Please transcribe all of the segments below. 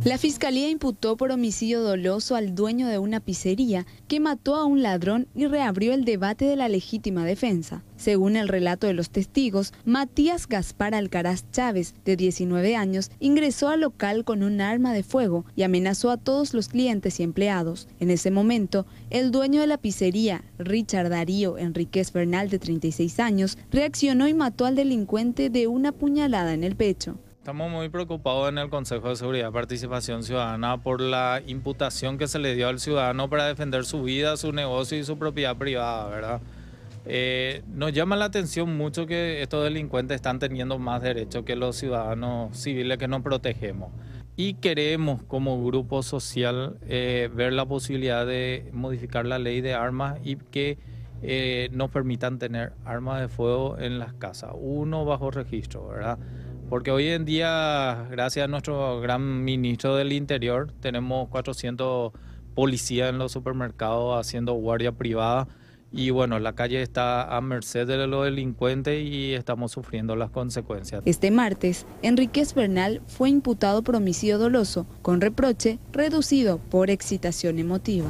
La fiscalía imputó por homicidio doloso al dueño de una pizzería que mató a un ladrón y reabrió el debate de la legítima defensa. Según el relato de los testigos, Matías Gaspar Alcaraz Chávez, de 19 años, ingresó al local con un arma de fuego y amenazó a todos los clientes y empleados. En ese momento, el dueño de la pizzería, Richard Darío Enríquez Bernal, de 36 años, reaccionó y mató al delincuente de una puñalada en el pecho. Estamos muy preocupados en el Consejo de Seguridad y Participación Ciudadana por la imputación que se le dio al ciudadano para defender su vida, su negocio y su propiedad privada, ¿verdad? Nos llama la atención mucho que estos delincuentes están teniendo más derechos que los ciudadanos civiles que nos protegemos. Y queremos como grupo social ver la posibilidad de modificar la ley de armas y que nos permitan tener armas de fuego en las casas, uno bajo registro, ¿verdad? Porque hoy en día, gracias a nuestro gran ministro del Interior, tenemos 400 policías en los supermercados haciendo guardia privada y bueno, la calle está a merced de los delincuentes y estamos sufriendo las consecuencias. Este martes, Enríquez Bernal fue imputado por homicidio doloso, con reproche reducido por excitación emotiva.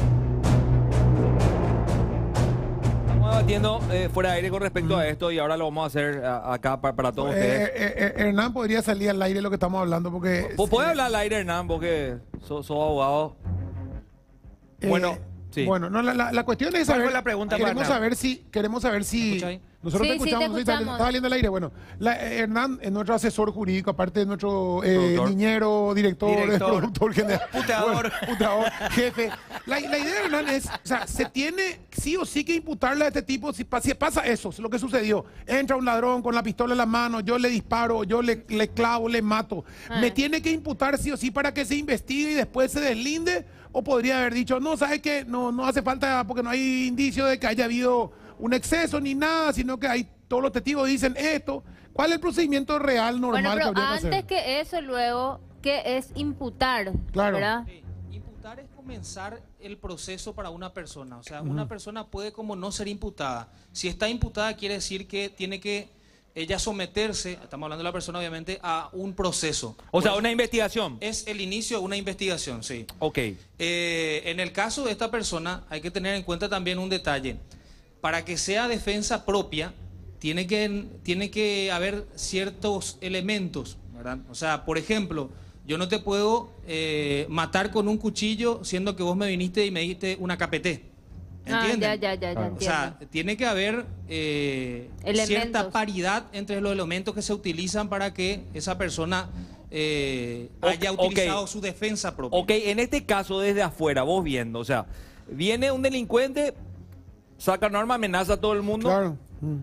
Debatiendo fuera de aire con respecto a esto y ahora lo vamos a hacer acá para todos ustedes. Hernán podría salir al aire lo que estamos hablando porque... ¿Puede hablar al aire, Hernán? Porque sos abogado. Bueno, sí. Bueno, no, la cuestión es saber... la pregunta queremos saber si... Nosotros te escuchamos, ¿está saliendo al aire? Bueno, Hernán es nuestro asesor jurídico, aparte de nuestro niñero, director, productor general. Puteador, jefe. La idea de Hernán es, o sea, se tiene sí o sí que imputarle a este tipo, si pasa eso, es lo que sucedió. Entra un ladrón con la pistola en la mano, yo le disparo, yo le clavo, le mato. Me tiene que imputar sí o sí para que se investigue y después se deslinde, o podría haber dicho, no, ¿sabes qué? No hace falta porque no hay indicio de que haya habido un exceso ni nada, sino que hay todos los testigos dicen esto. ¿Cuál es el procedimiento real, normal que habría que hacer? Antes que eso, luego, ¿qué es imputar? Claro. ¿Verdad? Imputar es comenzar el proceso para una persona. O sea, una persona puede como no ser imputada. Si está imputada quiere decir que tiene que ella someterse, estamos hablando de la persona obviamente, a un proceso. O sea, una investigación. Es el inicio de una investigación, sí. Ok. En el caso de esta persona hay que tener en cuenta también un detalle. Para que sea defensa propia, tiene que haber ciertos elementos, ¿verdad? O sea, por ejemplo, yo no te puedo matar con un cuchillo siendo que vos me viniste y me diste una KPT. ¿Entiendes? Ya entiendo. O sea, tiene que haber cierta paridad entre los elementos que se utilizan para que esa persona haya utilizado su defensa propia. Ok, en este caso, desde afuera, vos viendo, o sea, viene un delincuente, saca una arma, amenaza a todo el mundo. Claro.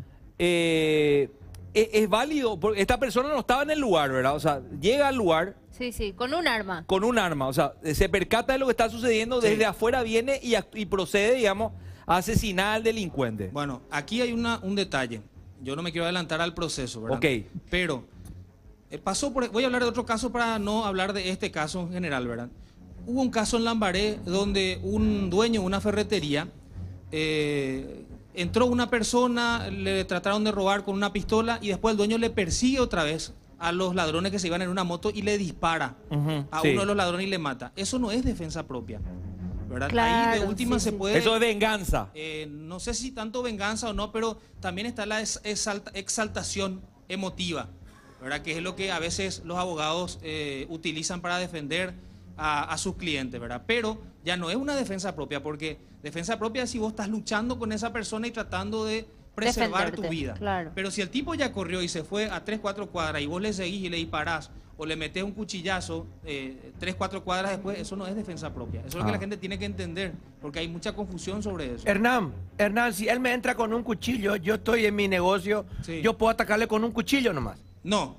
Es válido, porque esta persona no estaba en el lugar, ¿verdad? O sea, llega al lugar. Sí, con un arma. Con un arma, o sea, se percata de lo que está sucediendo, desde afuera viene y procede, digamos, a asesinar al delincuente. Bueno, aquí hay un detalle. Yo no me quiero adelantar al proceso, ¿verdad? Ok. Pero voy a hablar de otro caso para no hablar de este caso en general, ¿verdad? Hubo un caso en Lambaré donde un dueño de una ferretería entró una persona, le trataron de robar con una pistola y después el dueño le persigue otra vez a los ladrones que se iban en una moto y le dispara a uno de los ladrones y le mata. Eso no es defensa propia, ¿verdad? Claro, ahí de última se puede... Eso es venganza. No sé si tanto venganza o no, pero también está la exaltación emotiva, ¿verdad? Que es lo que a veces los abogados utilizan para defender a sus clientes, ¿verdad? Pero ya no es una defensa propia, porque defensa propia es si vos estás luchando con esa persona y tratando de preservar tu vida. Claro. Pero si el tipo ya corrió y se fue a 3-4 cuadras y vos le seguís y le disparás o le metés un cuchillazo 3-4 cuadras después, eso no es defensa propia. Eso es lo que la gente tiene que entender, porque hay mucha confusión sobre eso. Hernán, si él me entra con un cuchillo, yo estoy en mi negocio, yo puedo atacarle con un cuchillo nomás. No.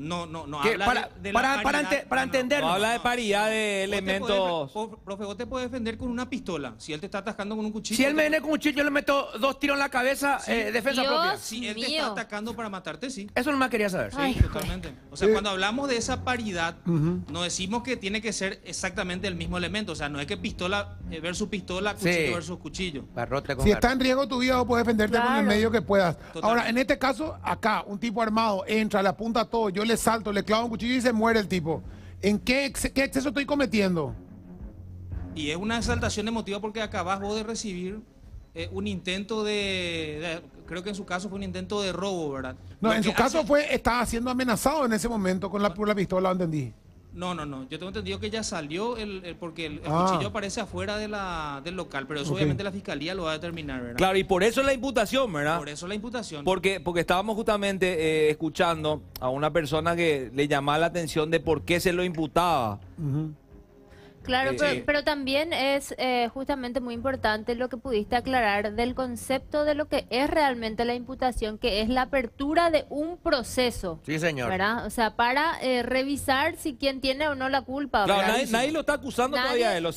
Para entender. No habla de paridad de elementos. Profe, vos te puedes defender con una pistola. Si él te está atacando con un cuchillo. Si él me viene con un cuchillo, yo le meto 2 tiros en la cabeza, defensa propia. Si él te está atacando para matarte, sí. Eso nomás quería saber. Sí, totalmente. O sea, cuando hablamos de esa paridad, no decimos que tiene que ser exactamente el mismo elemento. O sea, no es que pistola versus pistola, cuchillo versus cuchillo. Si está en riesgo tu vida, vos puedes defenderte con el medio que puedas. Ahora, en este caso, acá, un tipo armado entra, le apunta a todo, yo le salto, le clavo un cuchillo y se muere el tipo. ¿En qué exceso estoy cometiendo? Y es una exaltación emotiva porque acabas vos de recibir un intento creo que en su caso fue un intento de robo, ¿verdad? No, en su caso estaba siendo amenazado en ese momento por la pistola, entendí. No, yo tengo entendido que ya salió porque el cuchillo aparece afuera del local, pero eso obviamente la fiscalía lo va a determinar, ¿verdad? Claro, y por eso la imputación, ¿verdad? Por eso la imputación. Porque estábamos justamente escuchando a una persona que le llamaba la atención de por qué se lo imputaba. Claro, pero también es justamente muy importante lo que pudiste aclarar del concepto de lo que es realmente la imputación, que es la apertura de un proceso. Sí, señor. ¿Verdad? O sea, para revisar si quién tiene o no la culpa. Claro, nadie lo está acusando todavía a él.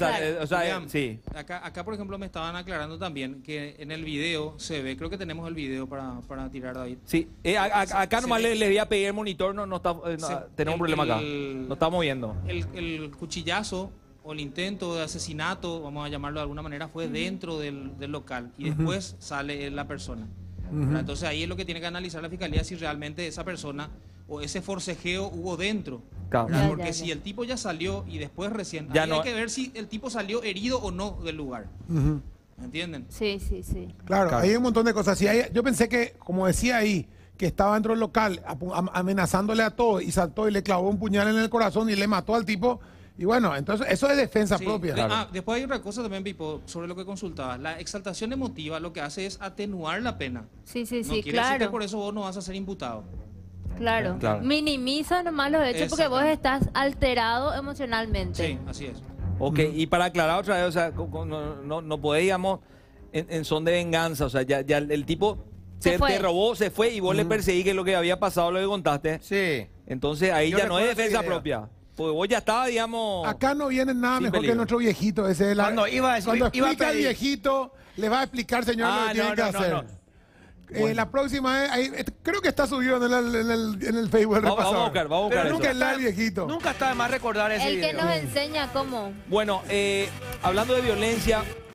Sí. Acá, por ejemplo, me estaban aclarando también que en el video se ve, creo que tenemos el video para tirar, David. Sí, acá nomás les voy a pedir el monitor, tenemos un problema acá. No estamos viendo. El cuchillazo o el intento de asesinato, vamos a llamarlo de alguna manera, fue dentro del local y después sale la persona. Entonces ahí es lo que tiene que analizar la fiscalía, si realmente esa persona o ese forcejeo hubo dentro. Claro. Porque si el tipo ya salió y después recién, ahí hay que ver si el tipo salió herido o no del lugar. ¿Me entienden? Sí. Claro, hay un montón de cosas. Yo pensé que, como decía ahí, que estaba dentro del local amenazándole a todo y saltó y le clavó un puñal en el corazón y le mató al tipo. Y bueno, entonces eso es defensa propia. Claro. Después hay otra cosa también, Pipo, sobre lo que consultabas. La exaltación emotiva lo que hace es atenuar la pena. Sí, no quiere decir que por eso vos no vas a ser imputado. Claro. Minimiza nomás los hechos porque vos estás alterado emocionalmente. Sí, así es. Ok, y para aclarar otra vez, o sea, no podés, digamos, en son de venganza, o sea, ya el tipo te robó, se fue y vos le perseguí, que es lo que había pasado, lo que contaste. Sí. Entonces ahí ya no es defensa propia. Porque vos ya estabas, digamos... Acá no viene nada mejor que nuestro viejito. Cuando explica el viejito, le va a explicar, señor, lo que tiene que hacer. Bueno. La próxima creo que está subido en el Facebook. Vamos a buscar pero nunca está el viejito. Nunca está de más recordar ese video. El que nos enseña cómo. Bueno, hablando de violencia...